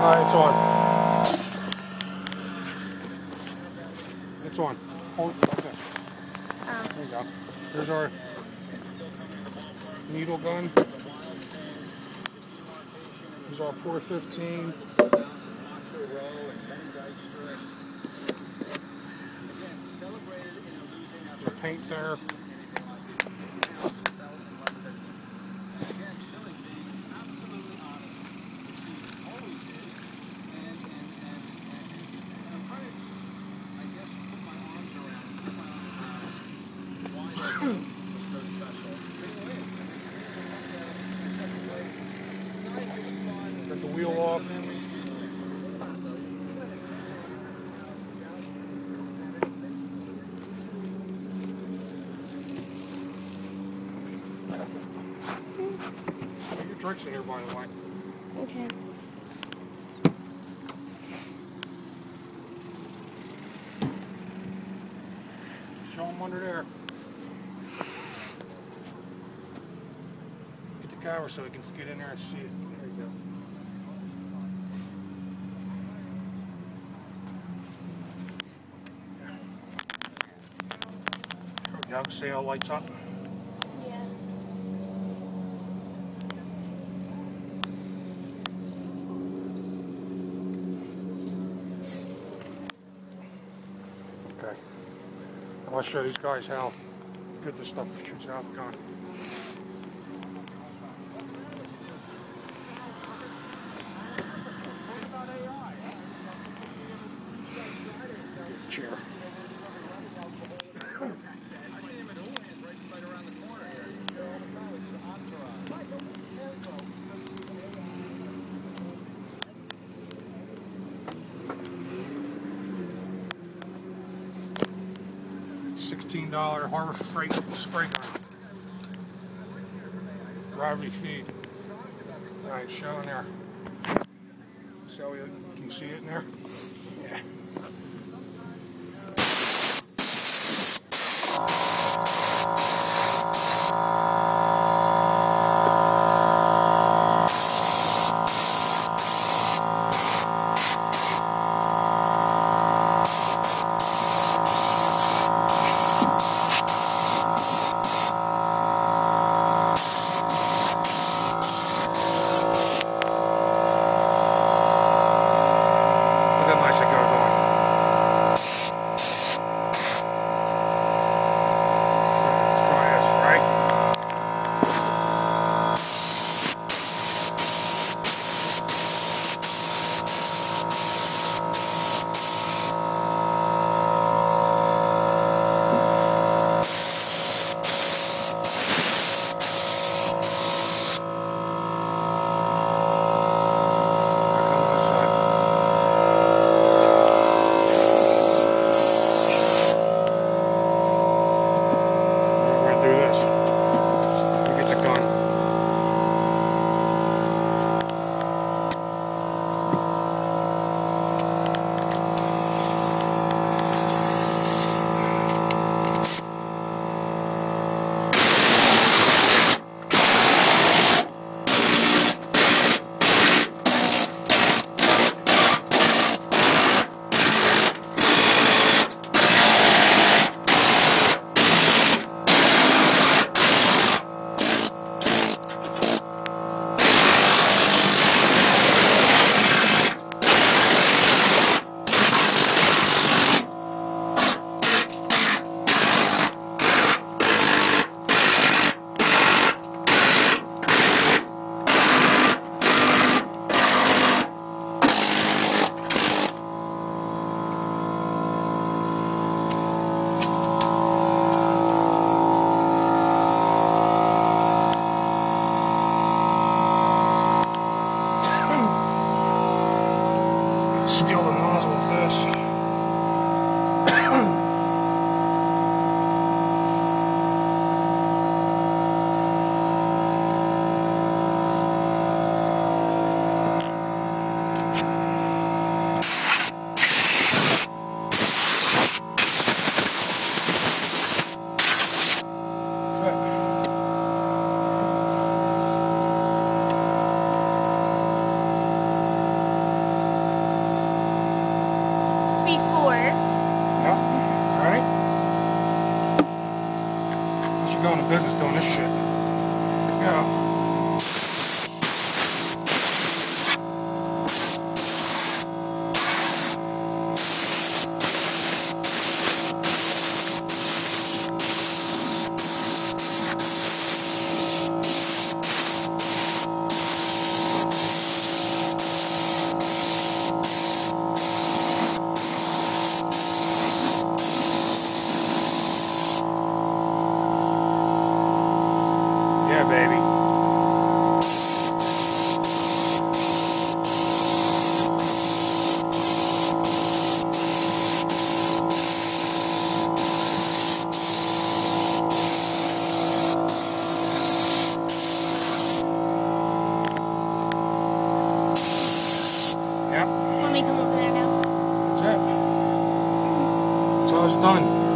It's on. It's on. Hold it like this. There you go. There's our needle gun. There's our .415. There's paint thinner. Got the wheel off. Put your drinks in here, by the way. Okay. Show them under there. Get the camera so we can get in there and see it. There you go. There we go. See how it lights up? Yeah. Okay. I want to show these guys how good this stuff shoots out the gun. Chair. $16 Harbor Freight spray gun. Gravity feed. Alright, show in there. So you can see it in there? Yeah. Look how nice it goes on. Let's try this, right? Steal the nozzle with this. going to business doing this shit. Yeah. Yeah, baby. Yep. Want me to come over there now? That's it. That's all it's done.